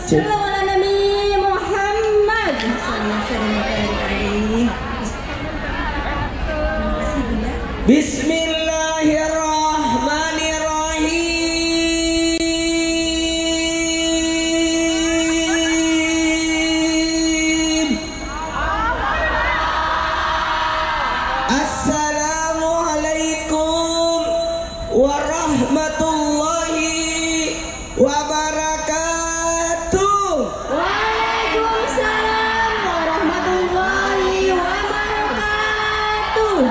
Sallallahu ala Nabi Muhammad. Bismillahirrahmanirrahim. Assalamualaikum warahmatullahi wabarakatuh. Waalaikumsalam warahmatullahi wabarakatuh.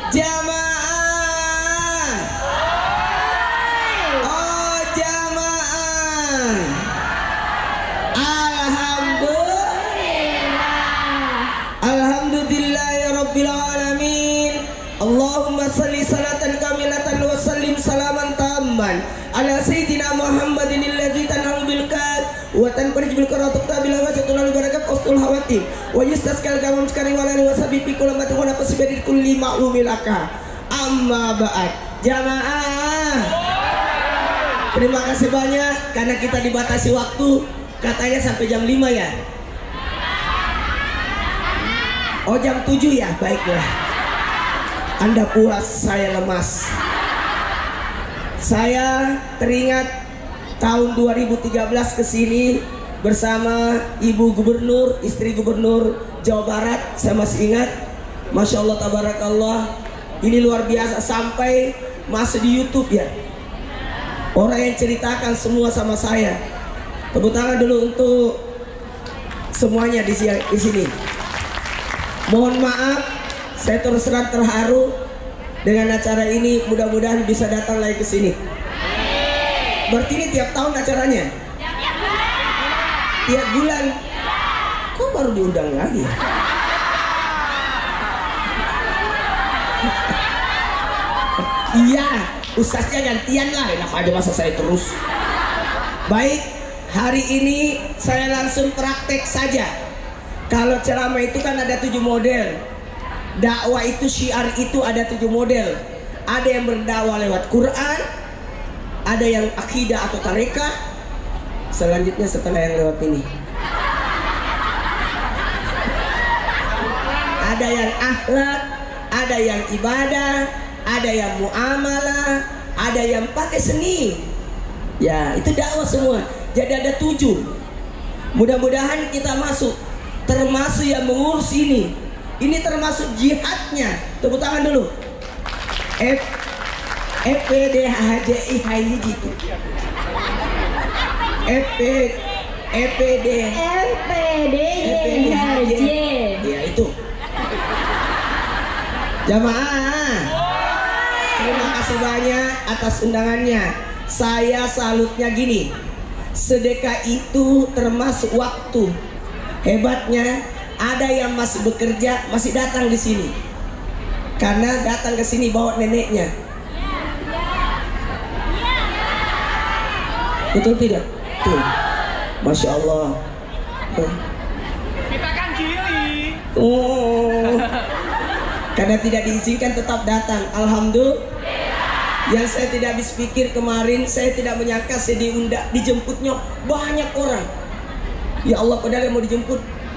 Jamaah, oh jamaah, alhamdulillahirabbil alamin. Allahumma salli salatan kamilatan wa sallim salaman tamman ala sayyidina Muhammadin alladzi tanhalu bil kad wa tanfarij bil qaratuk tabil hawajatul barakat ustul hawatim wa yustaskal kamam sekali wa la wasabi fi kulli matin wa nafsi kulli ma'lumilaka. Amma ba'd. Jamaah, terima kasih banyak karena kita dibatasi waktu, katanya sampai jam 5 ya. Oh jam 7 ya, baiklah. Anda puas, saya lemas. Saya teringat tahun 2013 ke sini bersama Ibu Gubernur, istri Gubernur Jawa Barat. Saya masih ingat. Masya Allah, tabarakallah. Ini luar biasa, sampai masih di YouTube ya. Orang yang ceritakan semua sama saya. Tepuk tangan dulu untuk semuanya di sini. Mohon maaf, saya terus terang terharu dengan acara ini. Mudah-mudahan bisa datang lagi ke sini. Berarti ini tiap tahun acaranya? Tiap bulan? Kok baru diundang lagi? Iya, ustaznya gantian lah. Enak aja masa saya terus. Baik, hari ini saya langsung praktek saja. Kalau ceramah itu kan ada 7 model. Dakwah itu, syiar itu ada 7 model. Ada yang berdakwah lewat Quran, ada yang akidah atau tarekah. Selanjutnya setelah yang lewat ini, ada yang akhlak, ada yang ibadah, ada yang muamalah, ada yang pakai seni. Ya, itu dakwah semua. Jadi ada 7. Mudah-mudahan kita masuk, termasuk yang mengurus ini. Ini termasuk jihadnya. Tepuk tangan dulu. FPDHJI gitu. FPDHJ. Ya itu. Jamaah, terima kasih banyak atas undangannya. Saya salutnya gini, sedekah itu termasuk waktu. Hebatnya ada yang masih bekerja, masih datang di sini. Karena datang ke sini bawa neneknya. Betul tidak? Betul. Masya Allah. Kita kan kiri. Oh. Karena tidak diizinkan tetap datang. Alhamdulillah. Yang saya tidak habis pikir kemarin, saya tidak menyangka saya dijemputnya banyak orang. Ya Allah, padahal yang mau dijemput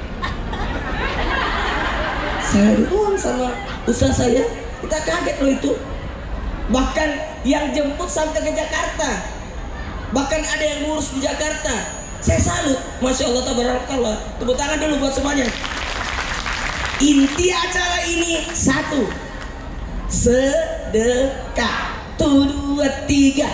saya doang sama usaha saya. Kita kaget loh itu. Bahkan yang jemput sampai ke Jakarta. Bahkan ada yang ngurus di Jakarta. Saya salut. Masya Allah, tabarakallah. Tepuk tangan dulu buat semuanya. Inti acara ini satu, sedekah. 1, 2, 3.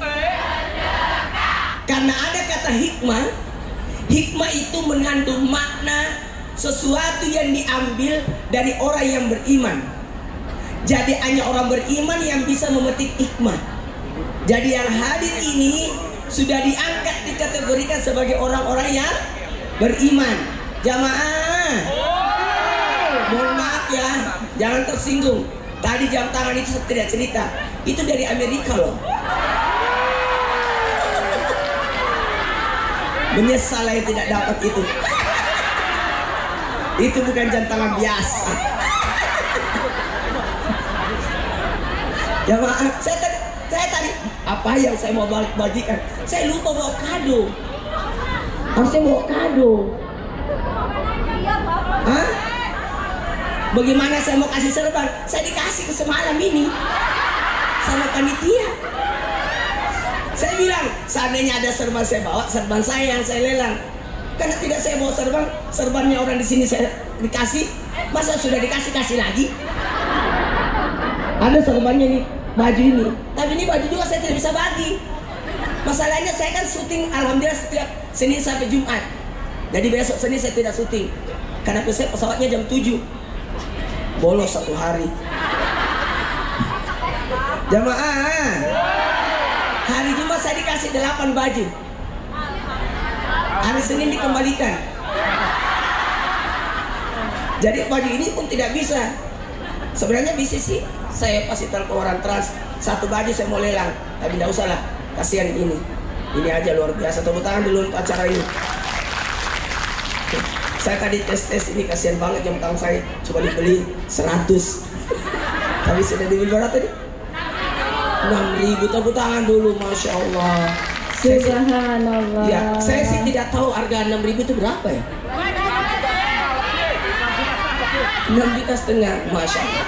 Karena ada kata hikmah. Hikmah itu mengandung makna sesuatu yang diambil dari orang yang beriman. Jadi hanya orang beriman yang bisa memetik hikmah. Jadi yang hadir ini sudah diangkat, dikategorikan sebagai orang-orang yang beriman. Jamaah, mohon maaf ya, jangan tersinggung. Tadi jam tangan itu saya tidak cerita, itu dari Amerika loh. Menyesal saya tidak dapat itu. Itu bukan jam tangan biasa. Ya maaf, saya tadi apa yang saya mau bagikan? Saya lupa bawa kado. Harusnya bawa kado. Hah? Bagaimana saya mau kasih serban? Saya dikasih ke semalam ini sama panitia. Saya bilang, seandainya ada serban saya bawa, serban saya yang saya lelang. Karena tidak saya bawa serban, serbannya orang di sini saya dikasih. Masa sudah kasih lagi? Ada serbannya nih, baju ini. Tapi ini baju juga saya tidak bisa bagi. Masalahnya saya kan syuting, alhamdulillah setiap Senin sampai Jumat. Jadi besok Senin saya tidak syuting. Karena pesawatnya jam 7. Bolos 1 hari. Jamaah, hari Jumat saya dikasih 8 baju. Hari Senin dikembalikan. Jadi baju ini pun tidak bisa. Sebenarnya bisa sih. Saya pasti telepon orang trans, 1 baju saya mau lelang. Tapi tidak usah lah, kasihan ini. Ini aja luar biasa. Tepuk tangan dulu untuk acara ini. Saya tadi tes ini, kasihan banget jam tangan saya. Coba dibeli 100. Tapi sudah dibeli berapa tadi? 6.000. Tepuk tangan dulu, Masya Allah. Subhanallah. Ya, saya sih tidak tahu harga 6.000 itu berapa ya? 6,5 juta, Masya Allah.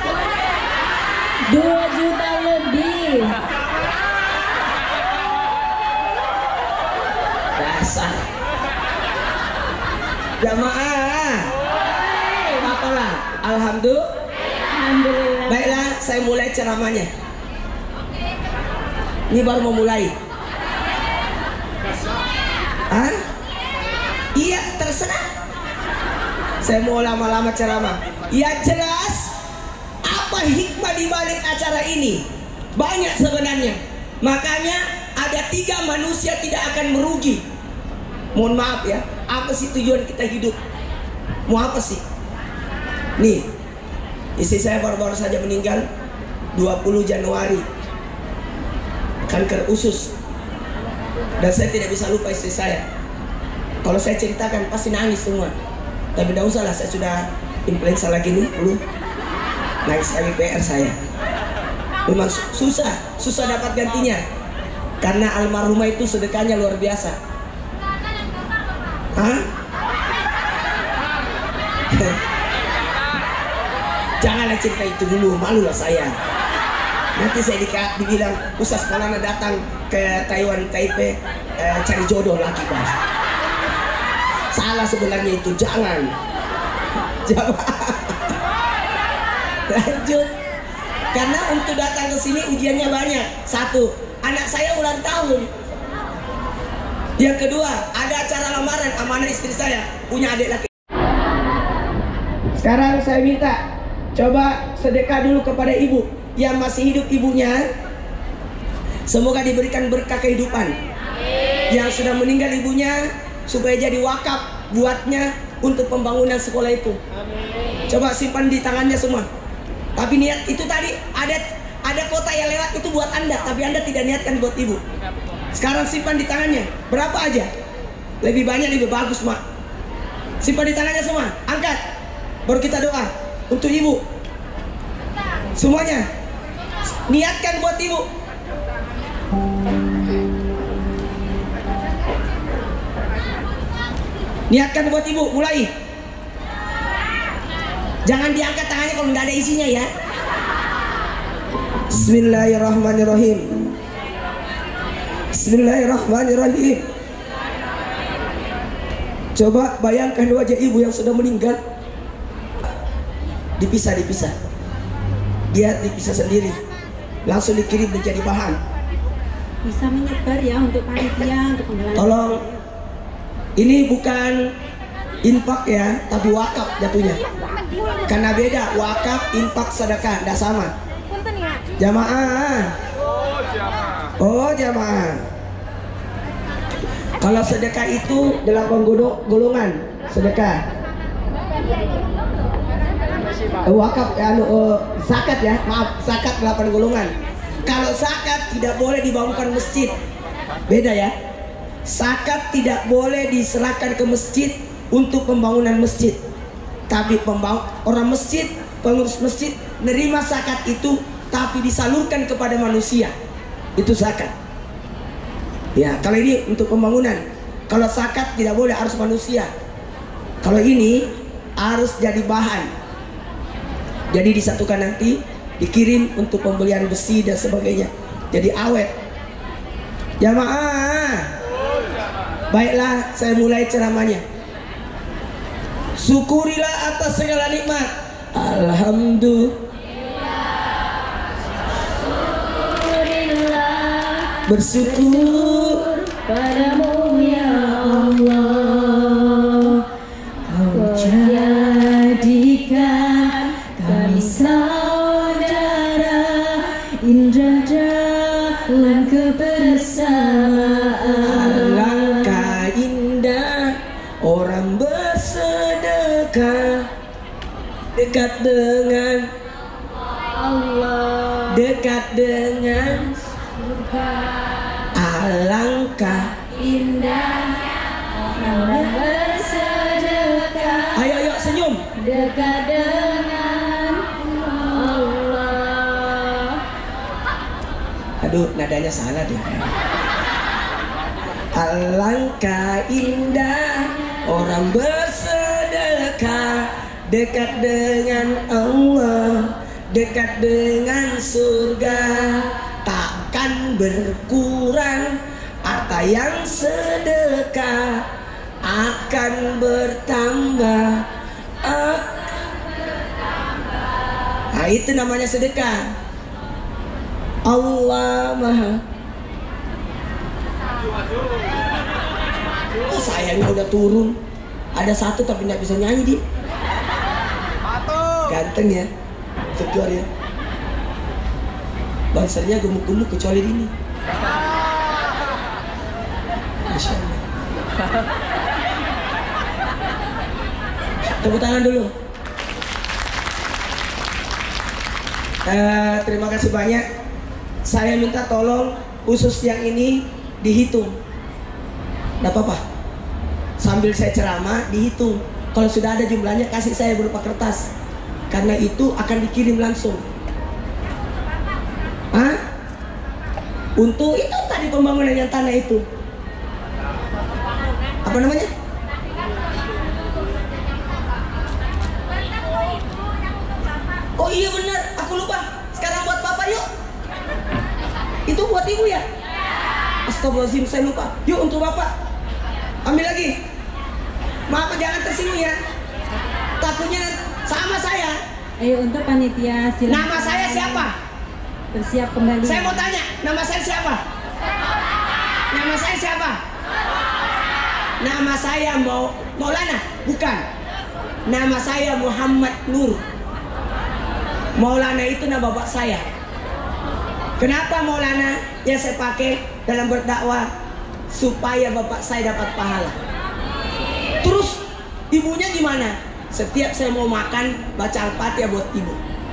2 juta lebih. Dasar jamaah. Apalah, alhamdulillah. Baiklah, saya mulai ceramahnya. Ini baru mau mulai. Hah? Iya, terserah. Saya mau lama-lama ceramah. Ya jelas, apa hikmah di balik acara ini? Banyak sebenarnya. Makanya ada 3 manusia tidak akan merugi. Mohon maaf ya, apa sih tujuan kita hidup? Mau apa sih? Nih, istri saya baru-baru saja meninggal 20 Januari. Kanker usus. Dan saya tidak bisa lupa istri saya. Kalau saya ceritakan pasti nangis semua. Tapi tidak usah lah, saya sudah influenza lagi nih, nangis lagi PR saya. Memang susah dapat gantinya. Karena almarhumah itu sedekahnya luar biasa. Hah? Janganlah cerita itu dulu, malulah saya. Nanti saya dibilang Ustaz Maulana datang ke Taiwan, Taipei, cari jodoh lagi, Bas. Salah sebenarnya itu, jangan. Lanjut. Karena untuk datang ke sini ujiannya banyak. 1, anak saya ulang tahun. Yang kedua, ada acara lamaran, amanah istri saya punya adik laki. Sekarang saya minta, coba sedekah dulu kepada ibu yang masih hidup ibunya. Semoga diberikan berkah kehidupan. Yang sudah meninggal ibunya, supaya jadi wakaf buatnya untuk pembangunan sekolah itu. Coba simpan di tangannya semua. Tapi niat itu tadi ada kota yang lewat itu buat Anda, tapi Anda tidak niatkan buat ibu. Sekarang simpan di tangannya. Berapa aja? Lebih banyak lebih bagus, Mak. Simpan di tangannya semua. Angkat. Baru kita doa untuk ibu. Semuanya. Niatkan buat ibu. Niatkan buat ibu, mulai. Jangan diangkat tangannya kalau nggak ada isinya ya. Bismillahirrahmanirrahim. Bismillahirrahmanirrahim. Coba bayangkan wajah ibu yang sudah meninggal. Dipisah. Dia dipisah sendiri. Langsung dikirim menjadi bahan. Bisa menyebar ya untuk panitia, untuk penggalan. Tolong. Ini bukan infak ya, tapi wakaf jatuhnya. Karena beda, wakaf, infak, sedekah, tidak sama. Jamaah. Oh jamaah. Kalau sedekah itu 8 golongan sedekah. Wakaf zakat ya, maaf, zakat 8 golongan. Kalau zakat tidak boleh dibangunkan masjid. Beda ya. Zakat tidak boleh diserahkan ke masjid untuk pembangunan masjid. Tapi orang masjid, pengurus masjid nerima zakat itu, tapi disalurkan kepada manusia. Itu zakat. Ya, kalau ini untuk pembangunan. Kalau zakat tidak boleh, harus manusia. Kalau ini harus jadi bahan. Jadi disatukan nanti, dikirim untuk pembelian besi dan sebagainya. Jadi awet. Jamaah. Baiklah, saya mulai ceramahnya. Syukurilah atas segala nikmat. Alhamdulillah. Bersyukur padamu ya Allah, Kau jadikan kami saudara, indah dalam kebersamaan. Alangkah indah orang bersedekah, dekat dengan Allah, dekat dengan alangkah indahnya orang bersedekah, ayo senyum, dekat dengan Allah. aduh nadanya salah dia. Alangkah indah orang bersedekah, dekat dengan Allah, dekat dengan surga. Takkan berkurang harta yang sedekah, akan bertambah. Nah itu namanya sedekah. Allah Maha. Oh sayangnya udah turun. Ada satu tapi nggak bisa nyanyi dia. Ganteng ya, segar ya. Bangsanya gemuk-gemuk kecuali ini. Masya Allah. Tepuk tangan dulu. Terima kasih banyak. Saya minta tolong khusus yang ini dihitung. Nggak apa-apa. Sambil saya ceramah dihitung. Kalau sudah ada jumlahnya kasih saya berupa kertas. Karena itu akan dikirim langsung. Untuk itu tadi pembangunan yang tanah itu. Apa namanya? Oh iya benar, aku lupa. Sekarang buat bapak yuk. Itu buat ibu ya? Astagfirullahaladzim, saya lupa. Yuk untuk bapak. Ambil lagi. Maaf jangan tersinggung ya. Takutnya sama saya. Ayo untuk panitia silakan. Nama saya siapa? Bersiap kembali. Saya mau tanya, nama saya siapa? Nama saya siapa? Nama saya Maulana? Bukan. Nama saya Muhammad Nur. Maulana itu nama bapak saya. Kenapa Maulana yang saya pakai dalam berdakwah? Supaya bapak saya dapat pahala. Terus ibunya gimana? Setiap saya mau makan baca Al-Fatihah buat ibu.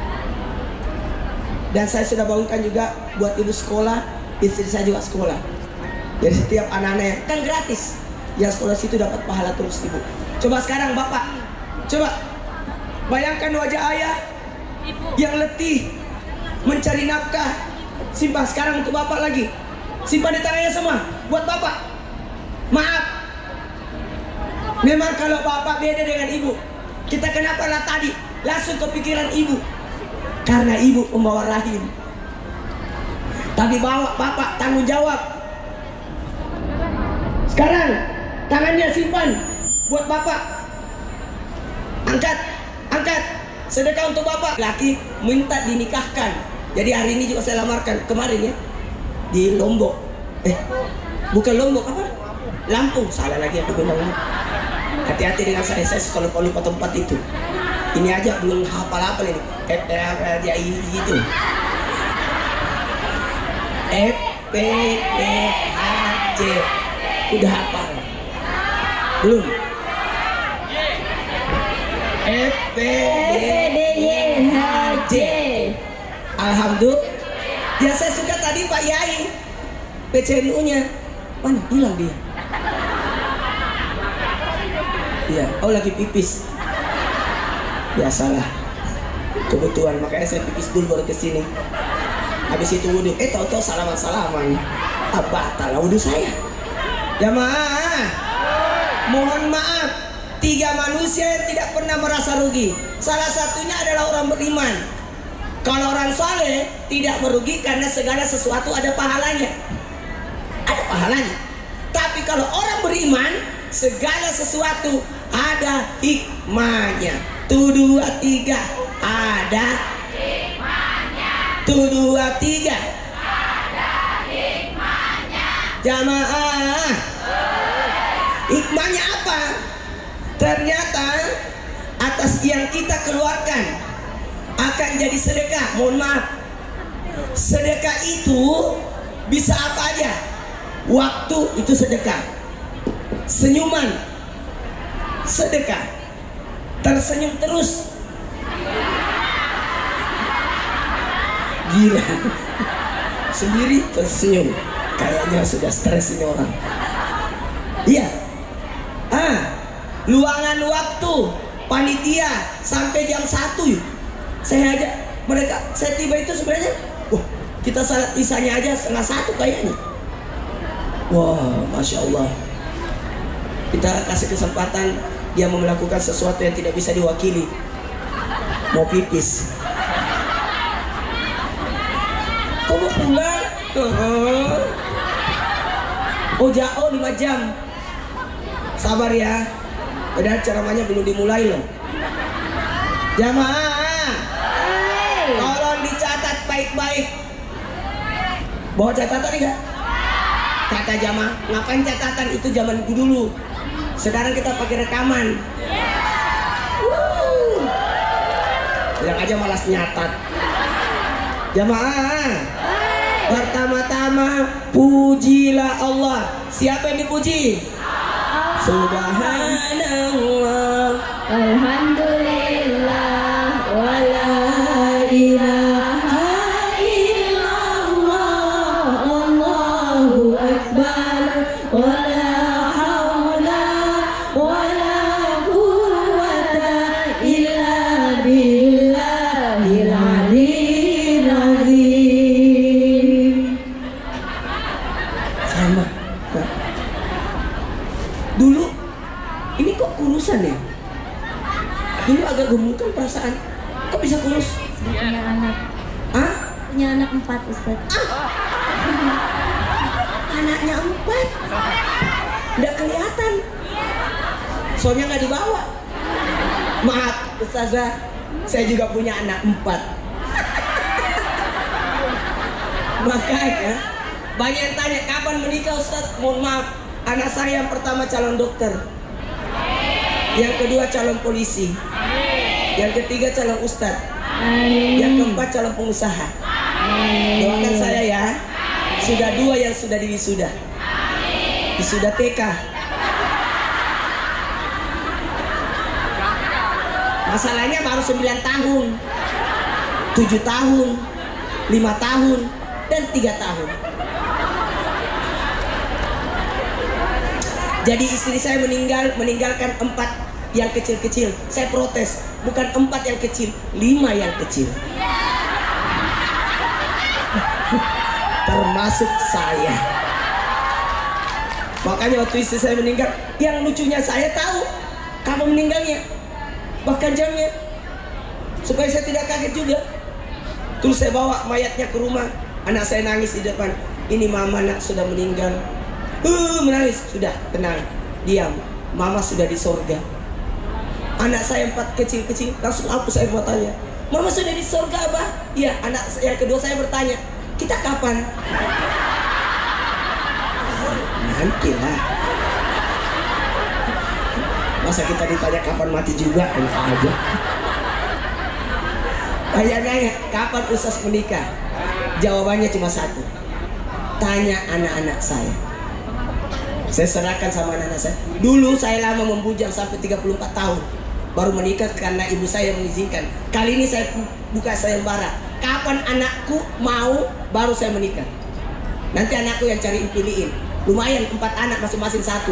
Dan saya sudah bangunkan juga buat ibu sekolah, istri saya juga sekolah. Jadi setiap anak-anaknya kan gratis. Yang sekolah situ dapat pahala terus ibu. Coba sekarang bapak, coba bayangkan wajah ayah yang letih mencari nafkah. Simpan sekarang untuk bapak lagi. Simpan di tangannya semua buat bapak. Maaf. Memang kalau bapak beda dengan ibu. Kita kenapa lah tadi langsung kepikiran ibu? Karena ibu pembawa rahim. Tapi bapak tanggung jawab. Sekarang tangannya simpan buat bapak. Angkat. Sedekah untuk bapak. Laki minta dinikahkan. Jadi hari ini juga saya lamarkan. Kemarin ya di Lombok. Bukan Lombok apa? Lampung. Salah lagi aku bilang. Hati-hati dengan saya kalau lupa tempat itu. Ini aja belum hafal ini. Dia gitu. FPDHJ udah hafal? Belum? FPDHJ. Alhamdulillah. Ya saya suka tadi Pak Yai PCNU-nya. Mana hilang dia? Iya, oh lagi pipis. Biasalah. Kebutuhan, makanya saya pipis dulu baru kesini. Habis itu wudhu, tahu-tahu salaman-salaman. Batal wudhu saya. Jamaah. Mohon maaf, 3 manusia yang tidak pernah merasa rugi. Salah satunya adalah orang beriman. Kalau orang saleh tidak merugi karena segala sesuatu ada pahalanya. Ada pahalanya. Tapi kalau orang beriman, segala sesuatu ada hikmahnya. 1, 2, 3 ada hikmahnya. 1, 2, 3 ada hikmahnya. Jamaah, hikmahnya apa? Ternyata atas yang kita keluarkan akan jadi sedekah. Mohon maaf, sedekah itu bisa apa aja. Waktu itu sedekah, senyuman sedekah, tersenyum terus, gila, sendiri tersenyum, kayaknya sudah stres ini orang. Iya, luangan waktu panitia sampai jam 1. Saya aja mereka, saya tiba itu sebenarnya, wah, kita salat isanya aja setengah 1 kayaknya. Wah, Masya Allah. Kita kasih kesempatan dia mau melakukan sesuatu yang tidak bisa diwakili. Mau pipis. Kok mau pulang? Oh, 5 jam. Sabar ya. Padahal ceramahnya belum dimulai loh. Jamaah, tolong dicatat baik-baik. Bawa catatan enggak? Kata jamaah, ngapain catatan, itu zaman dulu. Sekarang kita pakai rekaman. Bilang aja malas nyatat. Jamaah, pertama-tama pujilah Allah. Siapa yang dipuji? Subhanallah, Alhamdulillah, wala ilaha illallah, Allahu akbar, wala haula wala quwwata illa billahil aliyyil azim. sama. Dulu ini kok kurusan ya? Dulu agak gemukan perasaan. Kok bisa kurus? Punya anak. Hah? Punya anak 4, Ustaz. Anaknya 4. Nggak kelihatan. Soalnya nggak dibawa. Maaf, Ustazah, saya juga punya anak 4. Makanya banyak yang tanya, kapan menikah Ustaz? Mohon maaf, anak saya yang pertama calon dokter, yang kedua calon polisi, yang ketiga calon ustadz, yang keempat calon pengusaha. Doakan saya ya. Sudah 2 yang sudah diwisuda, wisuda TK. Masalahnya baru 9 tahun, 7 tahun, 5 tahun, dan 3 tahun. Jadi istri saya meninggalkan 4 yang kecil-kecil. Saya protes, bukan 4 yang kecil, 5 yang kecil. Termasuk saya. Makanya waktu istri saya meninggal, yang lucunya saya tahu kapan meninggalnya, bahkan jamnya, supaya saya tidak kaget juga. Terus saya bawa mayatnya ke rumah. Anak saya nangis di depan. Ini mama nak sudah meninggal. Menangis. Sudah, tenang, diam. Mama sudah di sorga. Anak saya 4 kecil-kecil langsung hapus air matanya. Mama sudah di sorga, Abah? Iya. Anak yang kedua saya bertanya, kita kapan? Nantilah. Masa kita ditanya kapan mati juga? Enak aja. Nanya, kapan Ustaz menikah? Jawabannya cuma 1. Tanya anak-anak saya. Saya serahkan sama anak-anak saya. Dulu saya lama membujang sampai 34 tahun. Baru menikah karena ibu saya mengizinkan. Kali ini saya buka sayembara. Kapan anakku mau, baru saya menikah. Nanti anakku yang cari pilihin. Lumayan, 4 anak masing-masing 1.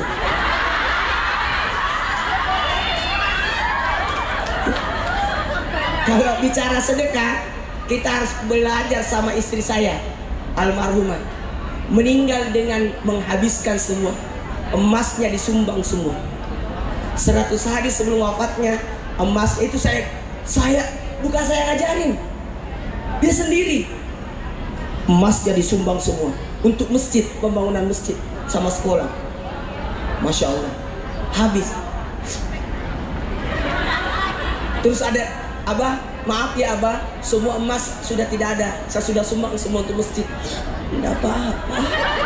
Kalau bicara sedekah, kita harus belajar sama istri saya, almarhumah. Meninggal dengan menghabiskan semua. Emasnya disumbang semua. 100 hari sebelum wafatnya, emas itu bukan saya ngajarin, dia sendiri. Emas jadi sumbang semua untuk masjid, pembangunan masjid sama sekolah. Masya Allah, habis. Terus ada, Abah, maaf ya Abah, semua emas sudah tidak ada, saya sudah sumbang semua untuk masjid. Tidak apa-apa.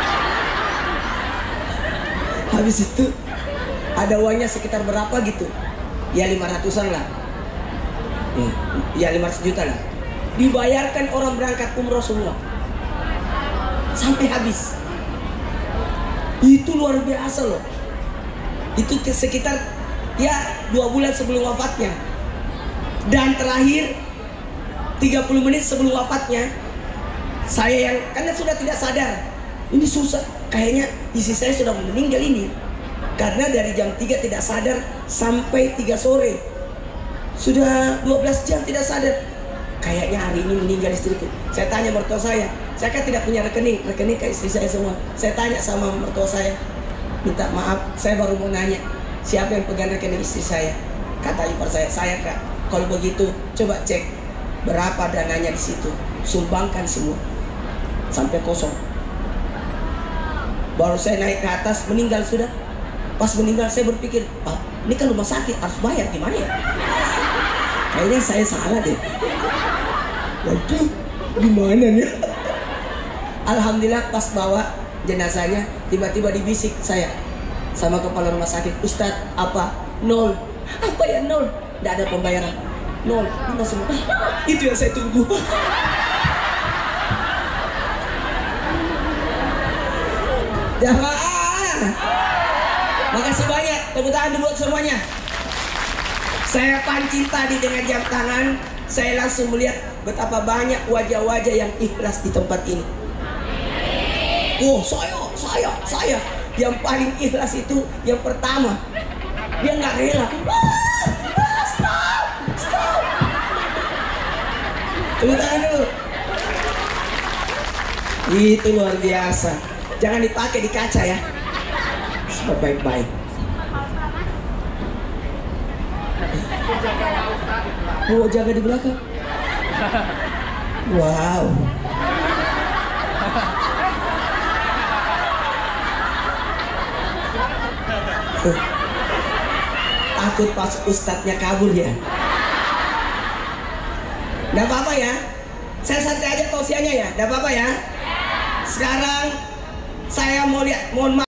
Habis itu ada uangnya sekitar berapa gitu, ya 500-an lah, ya 500 juta lah. Dibayarkan orang berangkat umroh semua sampai habis. Itu luar biasa loh. Itu sekitar ya 2 bulan sebelum wafatnya. Dan terakhir 30 menit sebelum wafatnya, saya yang karena sudah tidak sadar, ini susah, kayaknya isi saya sudah meninggal ini. Karena dari jam 3 tidak sadar sampai 3 sore, sudah 12 jam tidak sadar. Kayaknya hari ini meninggal istriku. Saya tanya mertua saya kan tidak punya rekening ke istri saya semua. Saya tanya sama mertua saya, minta maaf, saya baru mau nanya, siapa yang pegang rekening istri saya? Kata ipar saya Kak, kalau begitu coba cek berapa dananya di situ, sumbangkan semua sampai kosong. Baru saya naik ke atas, meninggal sudah. Pas meninggal saya berpikir, ini kan rumah sakit, harus bayar, gimana ya? Kayaknya saya salah deh. Waduh, gimana nih? Alhamdulillah pas bawa jenazahnya, tiba-tiba dibisik saya sama kepala rumah sakit, Ustadz, apa? 0. Apa ya 0? Tidak ada pembayaran. 0. Ini semua. Itu yang saya tunggu. Jamaah, makasih banyak, tepuk tangan buat semuanya. Saya pancing tadi dengan jam tangan, saya langsung melihat betapa banyak wajah-wajah yang ikhlas di tempat ini. Oh, saya yang paling ikhlas itu yang pertama, dia nggak rela. Stop. Tepuk tangan dulu. Itu luar biasa. Jangan dipakai di kaca ya. Baik-baik. Oh, jaga di belakang. Wow. Takut pas ustadznya kabur ya. Nggak apa-apa ya. Saya santai aja tausiahnya ya. Nggak apa-apa ya. Sekarang saya mau lihat, mohon maaf.